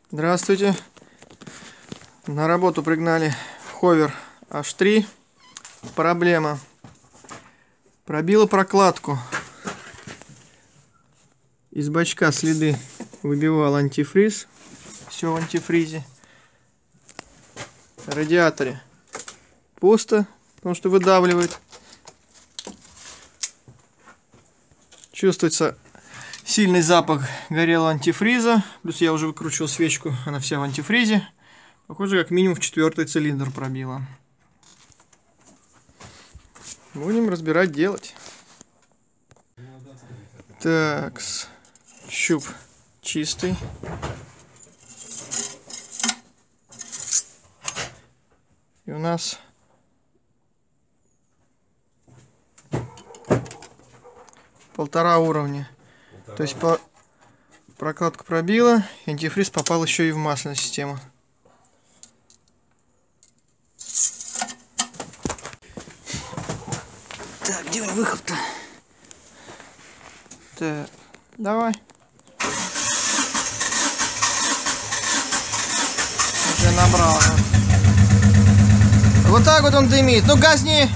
Здравствуйте. На работу пригнали ховер H3. Проблема. Пробила прокладку. Из бачка следы выбивал антифриз. Все в антифризе. В радиаторе пусто, потому что выдавливает. Чувствуется сильный запах горелого антифриза. Плюс я уже выкручивал свечку, она вся в антифризе. Похоже, как минимум в 4-й цилиндр пробила. Будем разбирать, делать. Так, щуп чистый. И у нас полтора уровня. То есть прокладку пробила, и антифриз попал еще и в масляную систему. Так, где выход-то? Так, давай. Уже набрал. Вот так вот он дымит. Ну газни.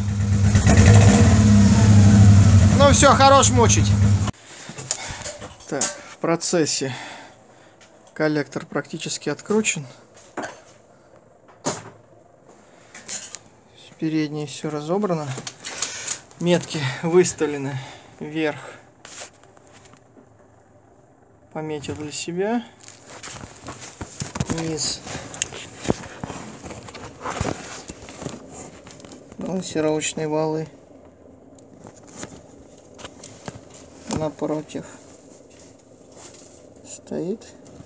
Ну все, хорош мучить. Так, в процессе коллектор практически откручен. Переднее все разобрано. Метки выставлены вверх. Пометил для себя. Низ. Балансировочные валы. Напротив стоит.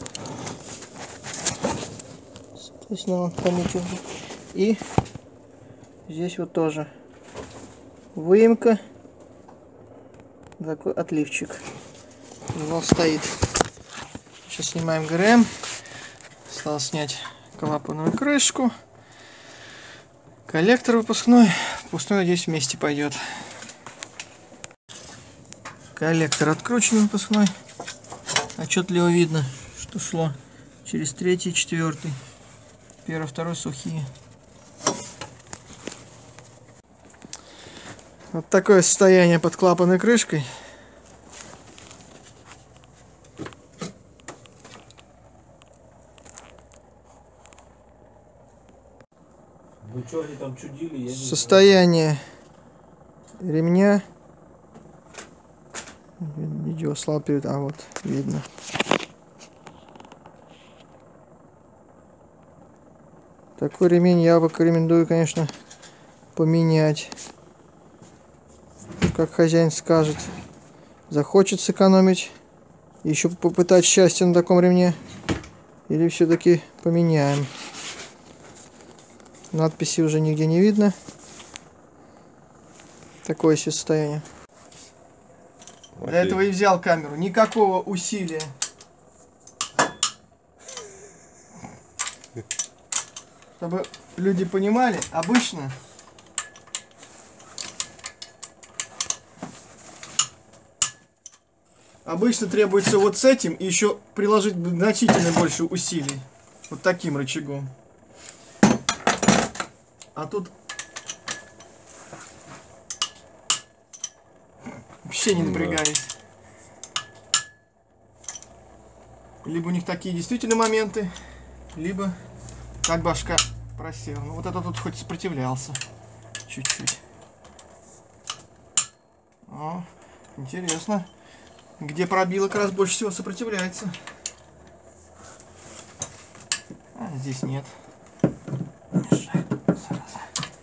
Соответственно, он пометил. И здесь вот тоже выемка. Такой отливчик. Вал стоит. Сейчас снимаем ГРМ. Осталось снять клапанную крышку. Коллектор выпускной. Впускной, надеюсь, вместе пойдет. Коллектор откручен выпускной. Отчетливо видно, что шло через 3-й и 4-й. 1-й, 2-й сухие. Вот такое состояние под клапанной крышкой. Ну что они там чудили? Я не Состояние ремня. Видео слабо перед, а вот видно. Такой ремень я бы рекомендую, конечно, поменять. Как хозяин скажет, захочет сэкономить, еще попытать счастье на таком ремне, или все-таки поменяем. Надписи уже нигде не видно. Такое себе состояние. Для этого и взял камеру. Никакого усилия. Чтобы люди понимали, обычно требуется вот с этим и еще приложить значительно больше усилий. Вот таким рычагом. А тут вообще не напрягаюсь. Либо у них такие действительно моменты, либо как башка просела. Ну вот это тут хоть сопротивлялся. Чуть-чуть. О, интересно. Где пробило, как раз больше всего сопротивляется. А здесь нет. Мешает, зараза.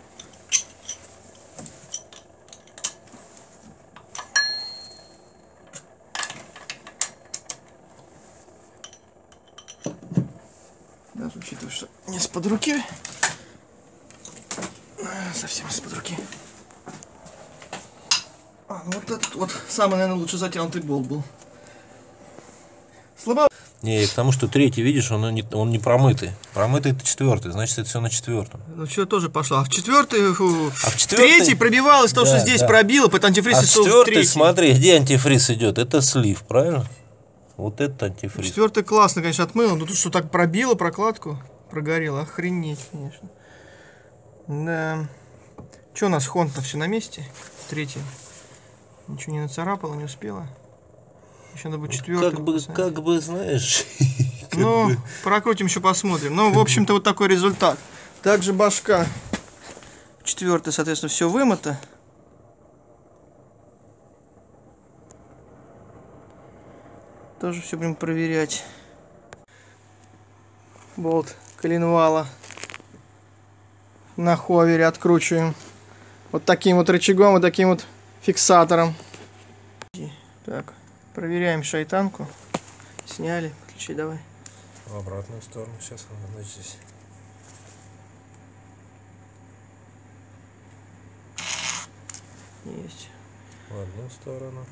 Даже учитывая, что не из-под руки. Совсем из-под руки. Ну вот этот вот самый, наверное, лучше затянутый болт был. Слабо. Не, потому что 3-й, видишь, он не промытый. Промытый это 4-й, значит это все на 4-м. Ну что, тоже пошло. А в 4-й, в 3-й пробивалось то, что здесь пробило, под антифриз. А в 4-й, смотри, где антифриз идет? Это слив, правильно? Вот это антифриз. 4-й классно, конечно, отмыл. Но тут что, так пробило прокладку? Прогорело. Охренеть, конечно. Да. Что у нас? Хонда все на месте? 3-й. Ничего не нацарапало, не успела. Еще надо будет 4-й. Как бы, знаешь... Ну, прокрутим, еще посмотрим. Ну, в общем-то, вот такой результат. Также башка 4-й, соответственно, все вымыто. Тоже все будем проверять. Болт коленвала на ховере откручиваем. Вот таким вот рычагом, вот таким вот фиксатором. Так, проверяем шайтанку. Сняли, подключи, давай. В обратную сторону сейчас она, значит, здесь. Есть. В одну сторону.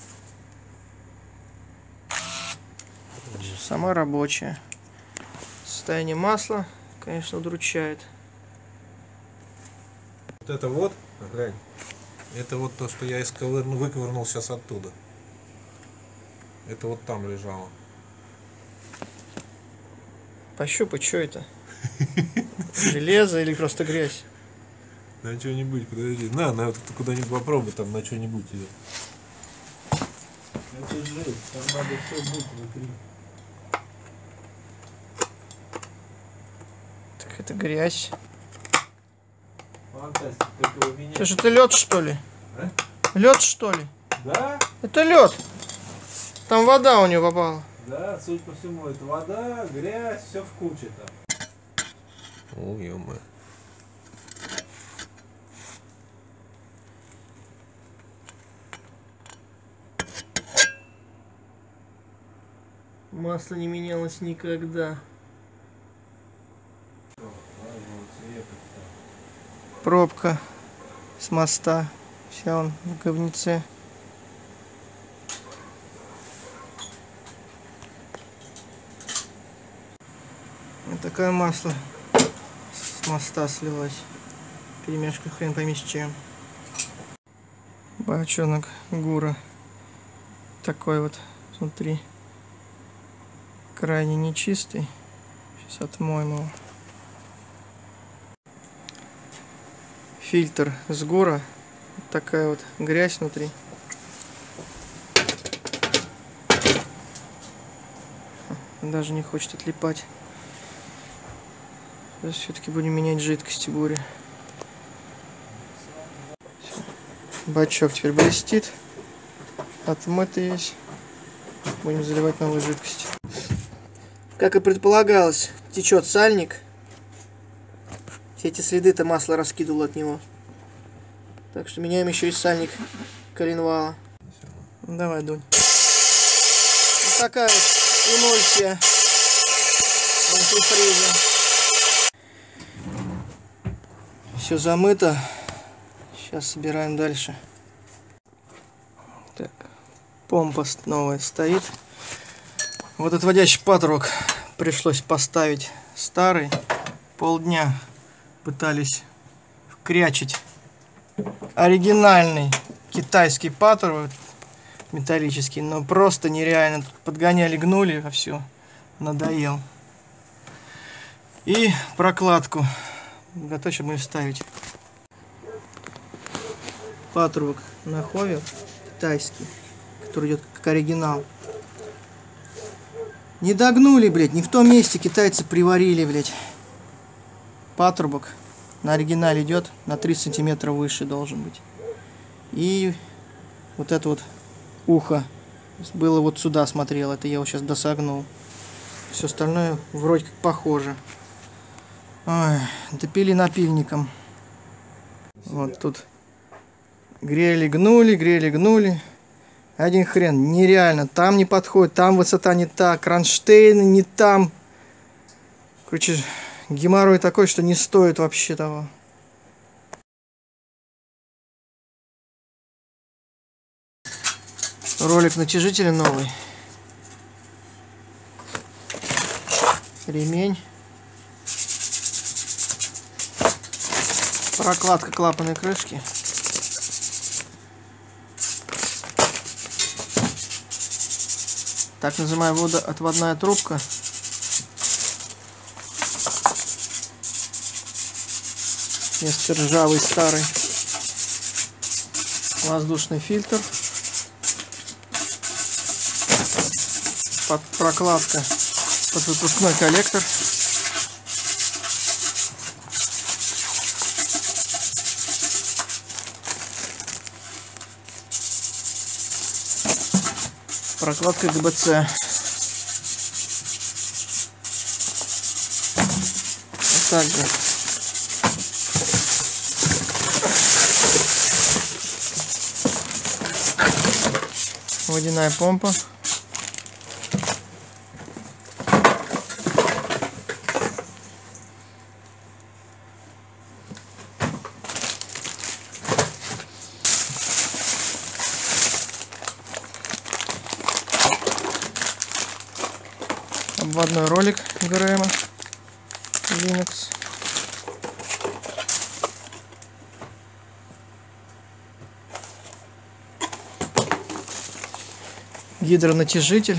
Сама рабочая. Состояние масла, конечно, удручает. Вот это вот, глянь. Это вот то, что я выковырнул сейчас оттуда. Это вот там лежало. Пощупай, что это? Железо или просто грязь? На что-нибудь, подожди. На вот ты куда-нибудь попробуй там на что-нибудь ее. Это жесть, там надо все быть внутри. Так это грязь. Фантастика, как его менять. Это же это лед, что ли? А? Лед, что ли? Да? Это лед. Там вода у него попала. Да, судя по всему, это вода, грязь, все в куче там. О, ё-моё. Масло не менялось никогда. Пробка с моста. Вся он в говнеце. Вот такое масло с моста слилось. Перемешка хрен пойми с чем. Бочонок Гура. Такой вот внутри. Крайне нечистый. Сейчас отмоем его. Фильтр с Гура. Вот такая вот грязь внутри. Даже не хочет отлипать. Сейчас все-таки будем менять жидкость в Гуре. Бачок теперь блестит. Отмытый весь. Будем заливать новую жидкость. Как и предполагалось, течет сальник. Все эти следы-то масло раскидывало от него. Так что меняем еще и сальник коленвала. Давай, Дунь. Вот такая вот эмульсия в антифризе. Все замыто. Сейчас собираем дальше. Так, помпа новая стоит. Вот отводящий патрубок пришлось поставить старый. Полдня пытались вкрячить оригинальный китайский патрубок металлический, но просто нереально. Подгоняли, гнули, а все, надоел. И прокладку готов, чтобы вставить. Патрубок на ховер китайский, который идет как оригинал. Не догнули, блядь, не в том месте китайцы приварили, блядь. Патрубок на оригинале идет на 3 сантиметра выше должен быть. И вот это вот ухо было вот сюда смотрел, это я его сейчас досогнул. Все остальное вроде как похоже. Ой, допили напильником. Вот тут грели, гнули. Один хрен, нереально. Там не подходит, там высота не та, кронштейны не там. Короче, геморрой такой, что не стоит вообще того. Ролик натяжителя новый. Ремень. Прокладка клапанной крышки. Так называемая водоотводная трубка. Вместо ржавый старый. Воздушный фильтр. Прокладка под выпускной коллектор. Прокладка ГБЦ. Вот так же. Водяная помпа. Обводной ролик ГРМ Linux. Гидронатяжитель.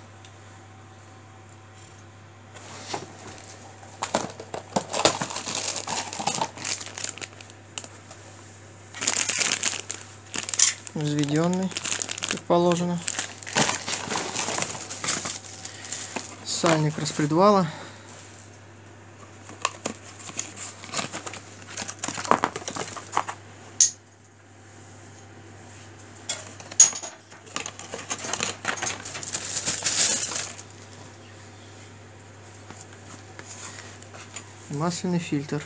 Взведенный, как положено. Сальник распредвала. Масляный фильтр.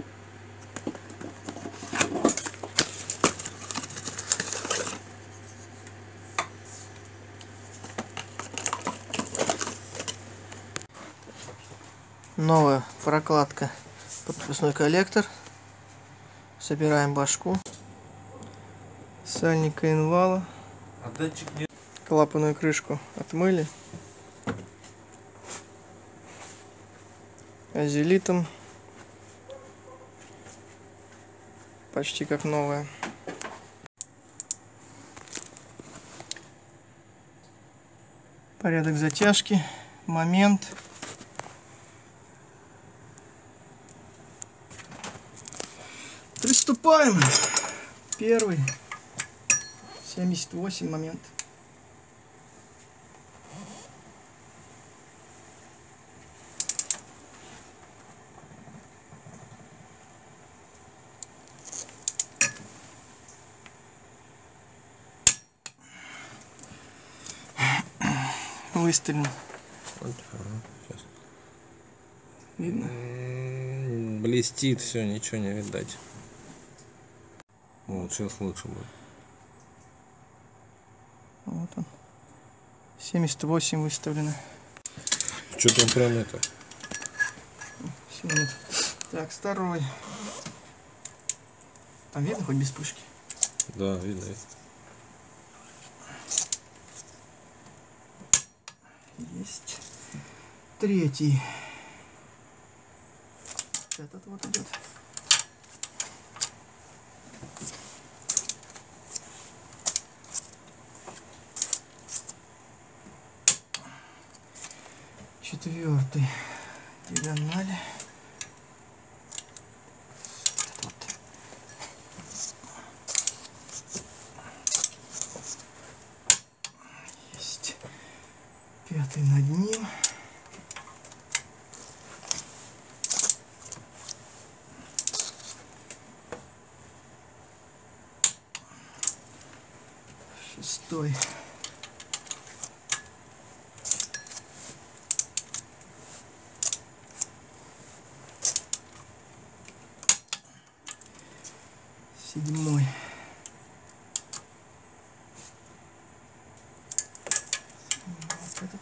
Новая прокладка под выпускной коллектор. Собираем башку. Сальник коинвала. А датчик нет. Клапанную крышку отмыли. Азелитом. Почти как новая. Порядок затяжки. Момент. Приступаем. Первый. 78 момент. Выставлен. Сейчас. Видно? Блестит все, ничего не видать. Вот сейчас лучше будет. Вот он. 78 выставлено. Что там прям это? Всё, нет. Так, второй. Там видно хоть без вспышки? Да, видно. Есть. Третий. Этот вот идет. Четвертый. Диагонали. Вот. Есть. Пятый над ним. Шестой. Седьмой. Вот этот.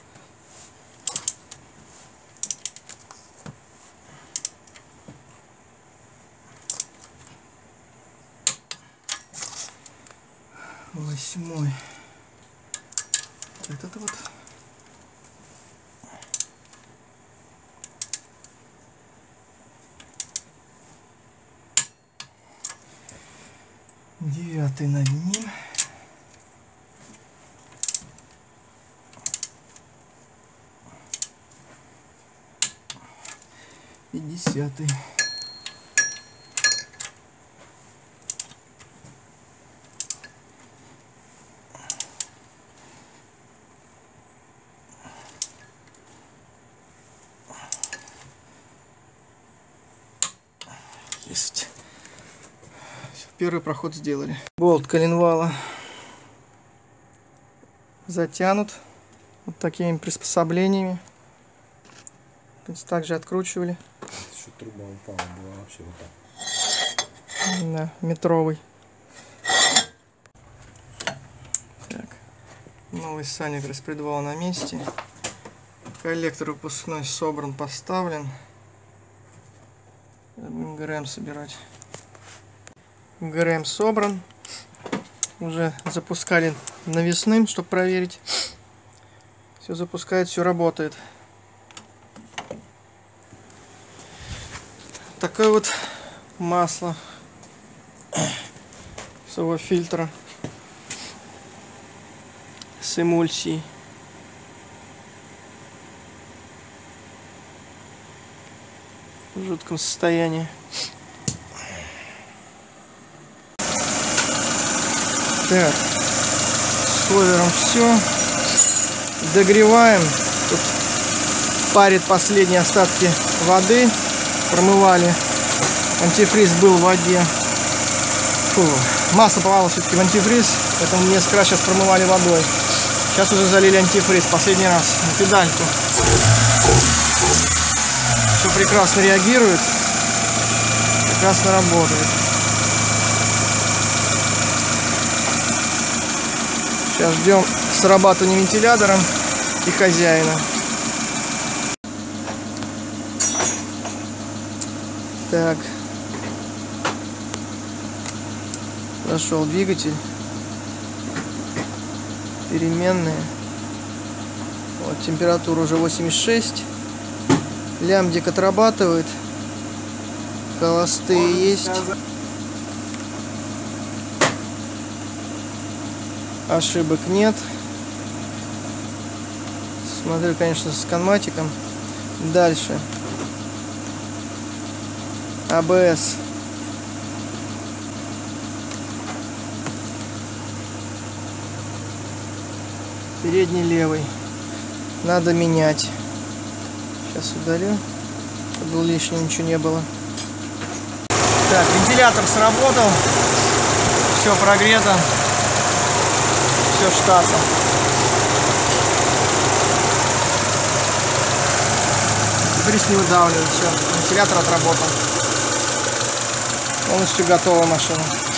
Восьмой. Вот этот вот. Девятый над ним. 50-й. Есть. Первый проход сделали. Болт коленвала затянут вот такими приспособлениями. Также откручивали. Еще труба упала, была вообще вот так. Да, метровый. Так. Новый сальник распредвала на месте. Коллектор выпускной собран, поставлен. Будем ГРМ собирать. ГРМ собран. Уже запускали навесным, чтобы проверить. Все запускает, все работает. Такое вот масло своего фильтра с эмульсией. В жутком состоянии. Так, с овером все. Догреваем. Тут парит последние остатки воды. Промывали. Антифриз был в воде. Фу. Масло попало все-таки в антифриз. Поэтому несколько раз сейчас промывали водой. Сейчас уже залили антифриз. Последний раз на педальку. Все прекрасно реагирует. Прекрасно работает. Сейчас ждем срабатывания вентилятором и хозяина. Так. Прошел двигатель. Переменные. Вот, температура уже 86. Лямбдик отрабатывает. Холостые есть. Ошибок нет. Смотрю, конечно, с канматиком. Дальше. АБС. Передний левый. Надо менять. Сейчас удалю, чтобы лишнего ничего не было. Так, вентилятор сработал. Все прогрето. Все штатно. Бриз не выдавливает. Все. Вентилятор отработал. Полностью готова машина.